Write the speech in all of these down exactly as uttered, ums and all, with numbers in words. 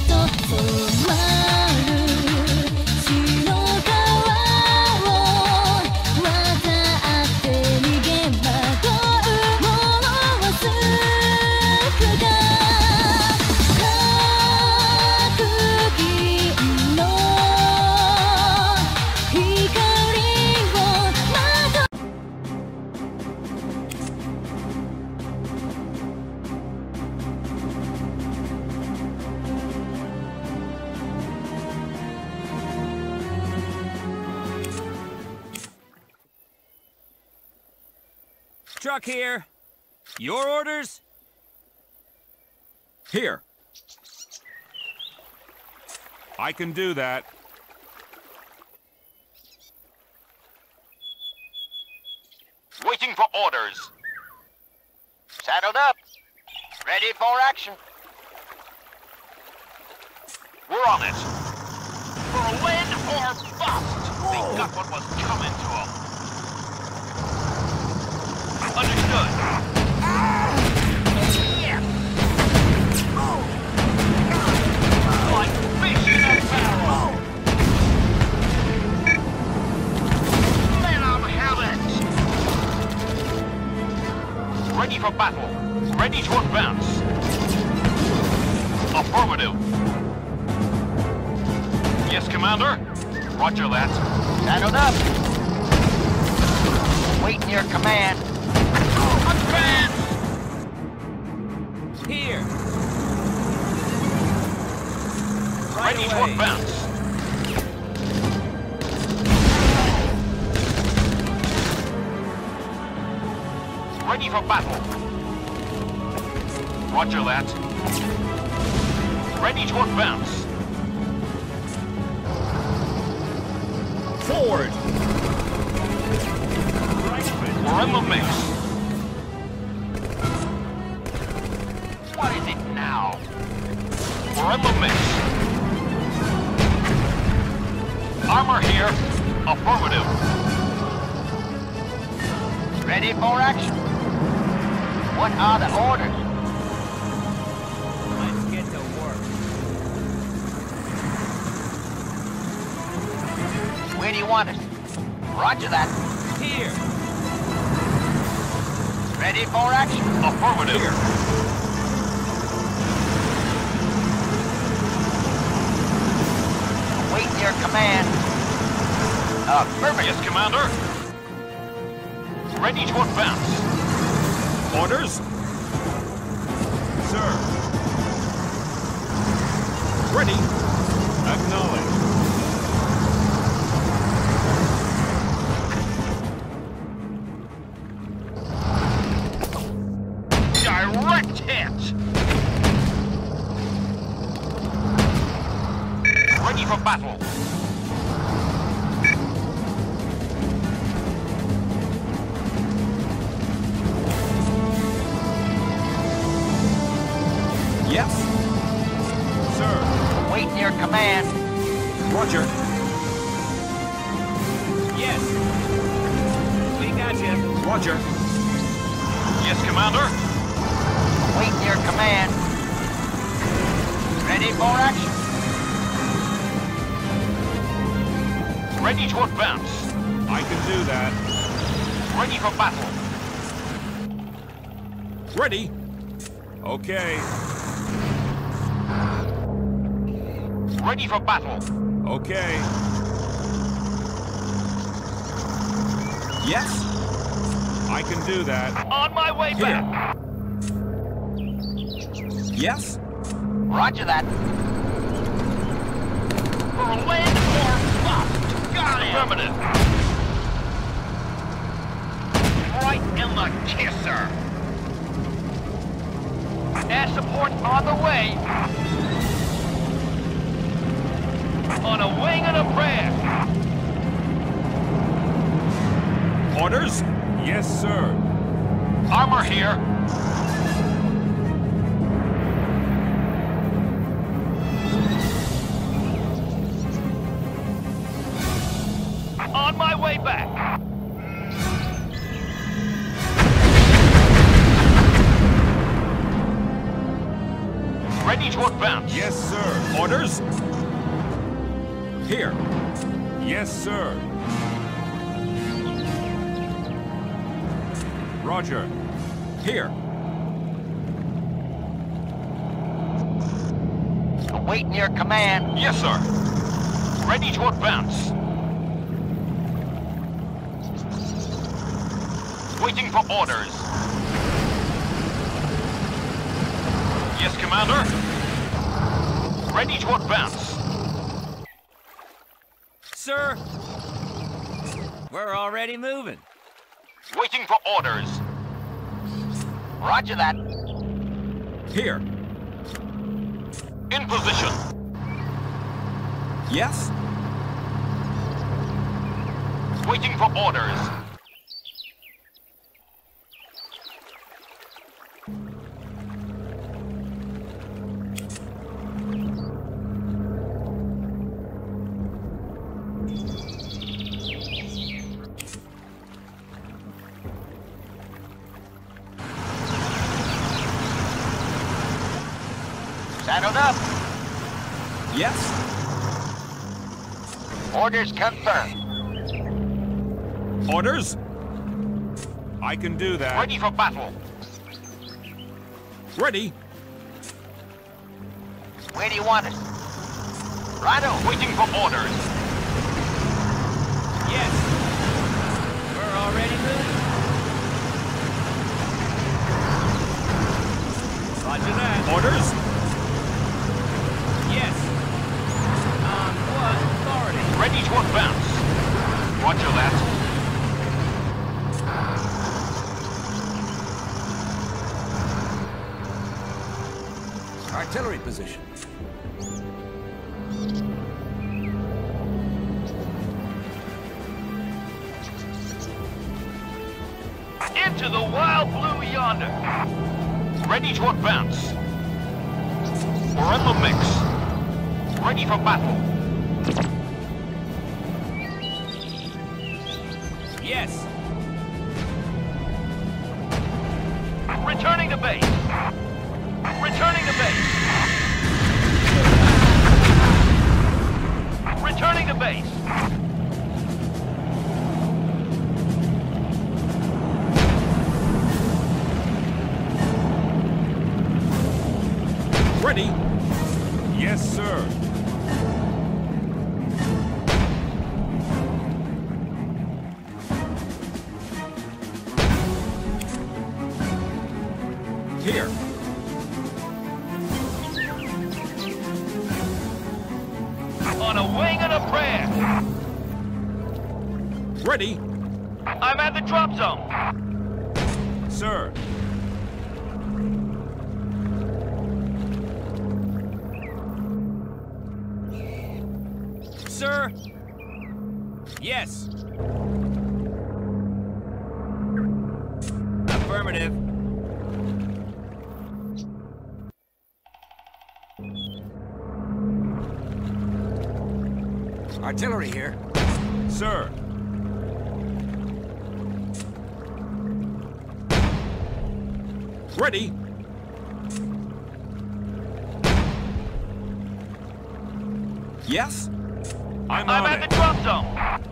Truck here. Your orders? Here. I can do that. Waiting for orders. Saddled up. Ready for action. We're on it. For a win or bust. They got what was coming to them. Understood. Yes. Like fish in a barrel. Let 'em have it. Ready for battle. Ready to advance. Affirmative. Yes, Commander. Roger that. Saddled up. Waiting your command. Advance! Here. Right Ready away. to advance. Ready for battle. Roger that. Ready to advance. Forward! We're in the mix. What is it now? We're in the mix. Armor here. Affirmative. Ready for action. What are the orders? Let's get to work. Where do you want us? Roger that. Here. Ready for action. Affirmative. Here. Await your command. Affirmative. Yes, Commander. Ready to advance. Orders? Sir. Ready. Acknowledge. Direct hit! Ready for battle. Yes. Sir. Wait your command. Roger. Yes. We got you. Roger. Yes, Commander. Wait your command. Ready for action. Ready to advance. I can do that. Ready for battle. Ready. Okay. Ready for battle. Okay. Yes. I can do that. On my way Here. back. Yes. Roger that. For a win or bust. Got it. Affirmative. Right in the kisser. Air support on the way. On a wing and a prayer. Orders? Yes, sir. Armor here. On my way back. Ready Ready to advance. Yes, sir. Orders? Here. Yes, sir. Roger. Here. Awaiting your command. Yes, sir. Ready to advance. Waiting for orders. Yes, Commander. Ready to advance. Sir, we're already moving. Waiting for orders. Roger that. Here. In position. Yes? Waiting for orders. Saddled up. Yes? Orders confirmed. Orders? I can do that. Ready for battle. Ready? Where do you want us? Righto. Waiting for orders. Yes. We're already moving. Roger that. Orders? Yes. On what authority? Ready to advance. Roger that. Artillery position. Into the wild blue yonder. Ready to advance. We're in the mix. Ready for battle. Yes. Returning to base. Returning to base. Returning to base. Ready? Yes, sir. Here. On a wing and a prayer. Ready? I'm at the drop zone. Sir. Sir? Yes. Affirmative. Artillery here. Sir. Ready? Yes? I'm, I'm on at it. the drop zone.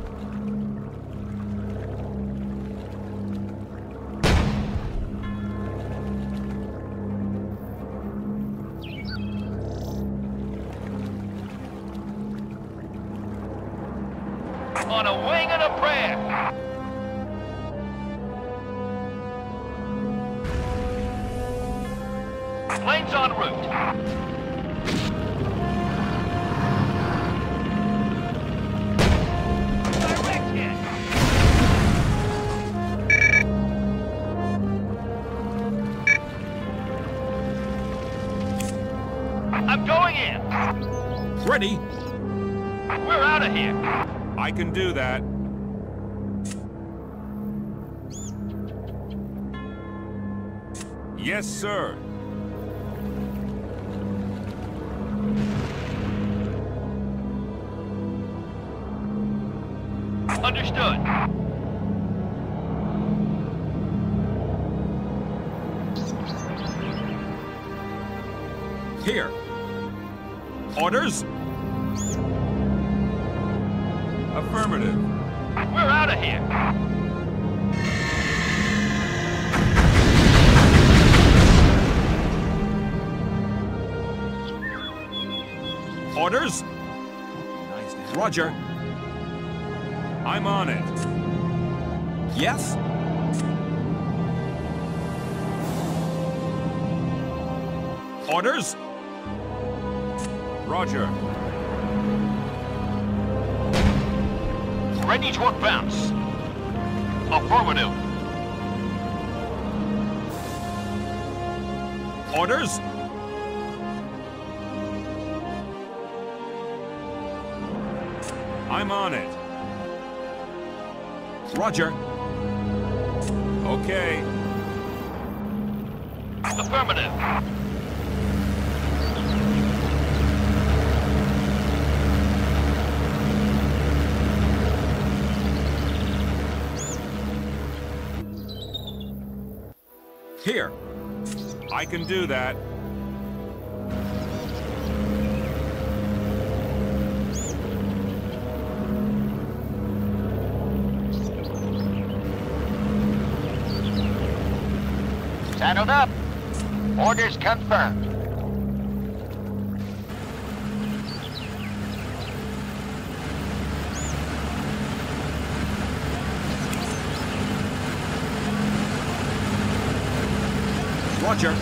On a wing and a prayer. Planes en route. Direct hit. I'm going in. Ready? We're out of here. I can do that. Yes, sir. Understood. Here. Orders? Affirmative. We're out of here. Orders? Roger. I'm on it. Yes? Orders? Roger. Ready to advance. Affirmative. Orders? I'm on it. Roger. Okay. Affirmative. Here. I can do that. Saddled up. Orders confirmed. Roger.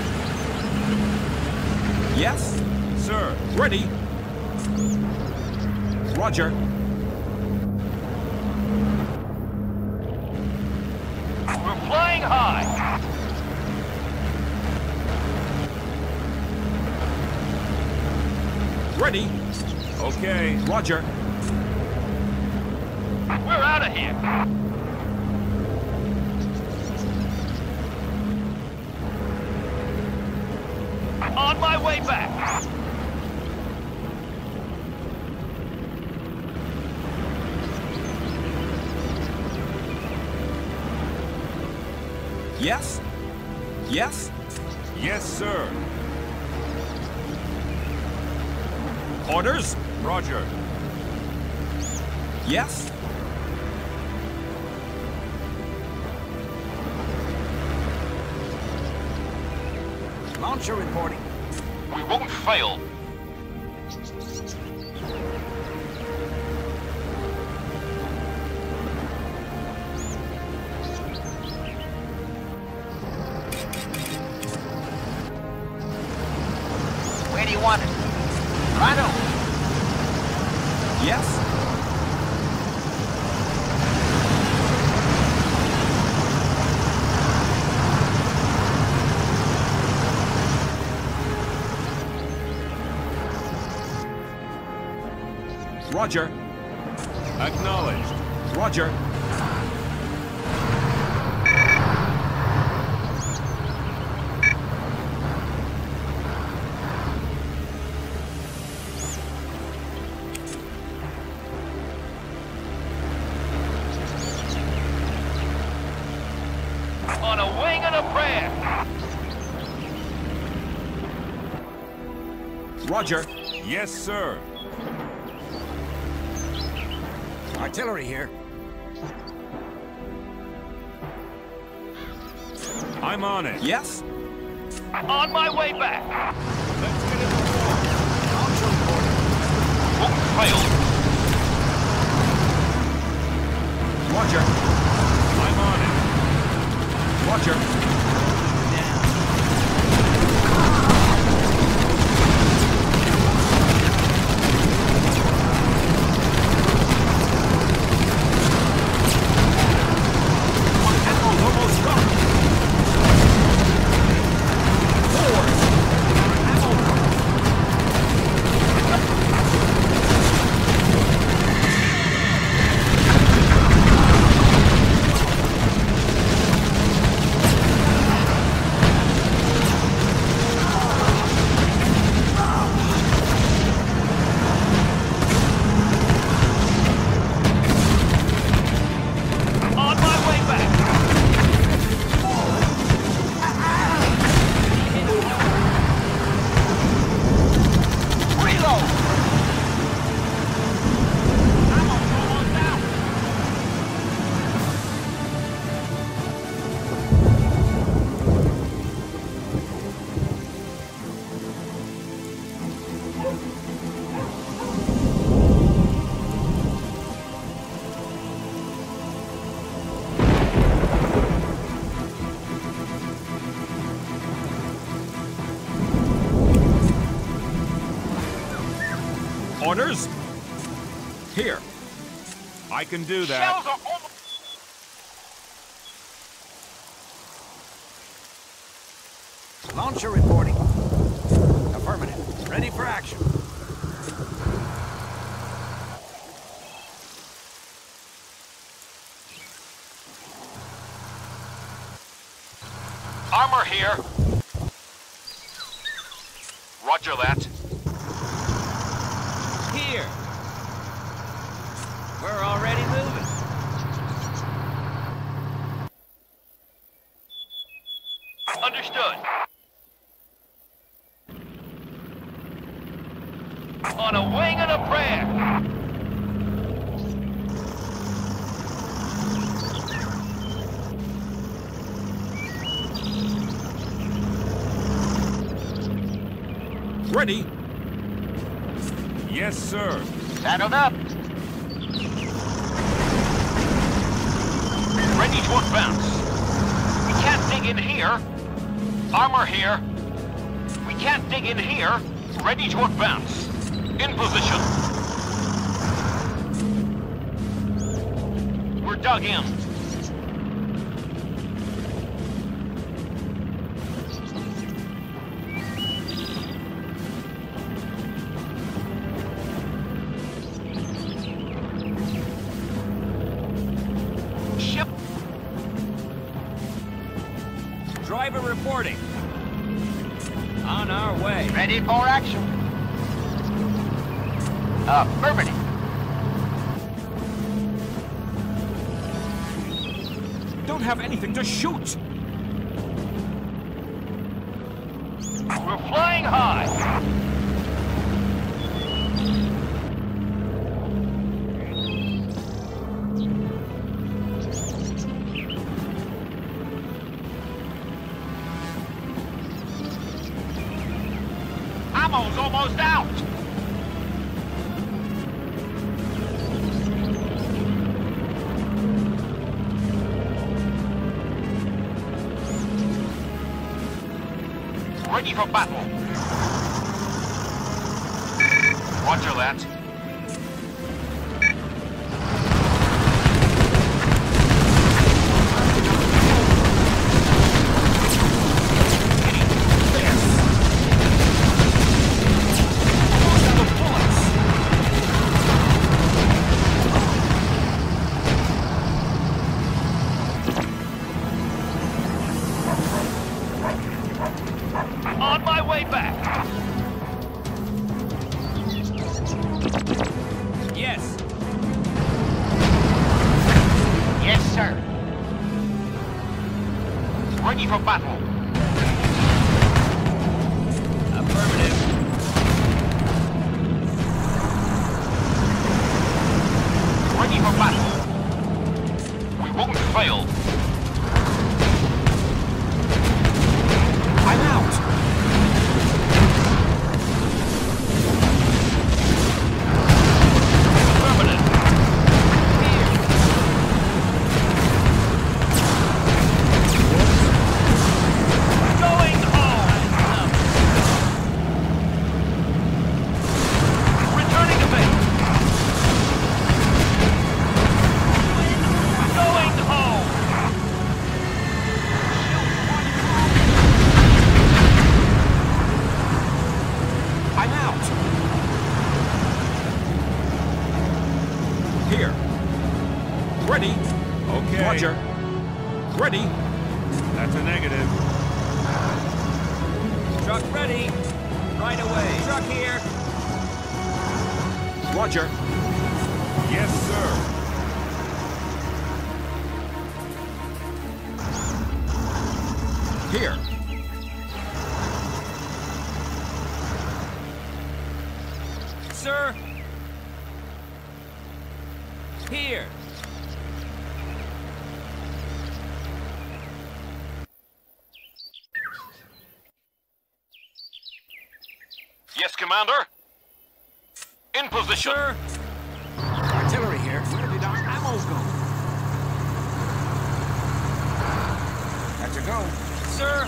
Yes? Sir. Ready. Roger. We're flying high. Ready. Okay. Roger. We're out of here. On my way back. Yes? Yes? Yes, sir. Orders? Roger. Yes? Launcher reporting. We won't fail. Where do you want it? Right on. Yes? Roger. Acknowledged. Roger. On a wing and a prayer. Roger. Yes, sir. Artillery here. I'm on it. Yes? On my way back. Let's get in the war. Launcher reporting. Won't fail. Roger. I'm on it. Roger. Orders? Here. I can do that. Shells are almost... Launcher reporting. Affirmative. Ready for action. Armor here. Roger that. Here. We're already moving. Understood. On a wing and a prayer. Ready? Yes, sir. Saddled up. Ready to advance. We can't dig in here. Armor here. We can't dig in here. Ready to advance. In position. We're dug in. Ship. Driver reporting. On our way. Ready for action. Affirmative. Don't have anything to shoot. We're flying high. Ammo's almost out. Ready for battle. Roger that. On my way back. Yes. Yes, sir. Ready for battle. Affirmative. Ready for battle. We won't fail. I'm out. Affirmative. Going home. Returning to base. Going home. I'm out. Here. Ready? Okay. Roger. Ready? That's a negative. Truck ready. Right away. Truck here. Roger. Yes, sir. Here. Sir. Here. Yes, Commander. In position. Sir. Artillery here. Where did our ammo go? Got to go. Sir.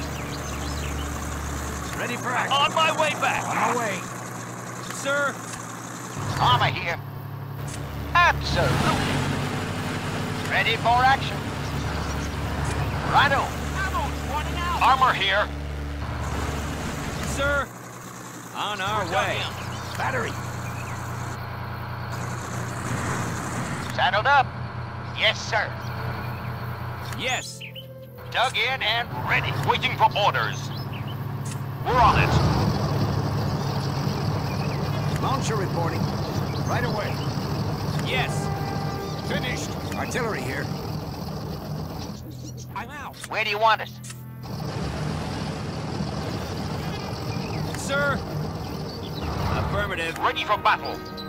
Ready for action. On my way back. On my way. Sir. Armor here. Absolutely. Ready for action. Righto. Armor here. Sir, on our way. Battery. Saddled up. Yes, sir. Yes. Dug in and ready. Waiting for orders. We're on it. Launcher reporting. Right away. Yes. Finished. Artillery here. I'm out. Where do you want us? Sir. Affirmative. Ready for battle.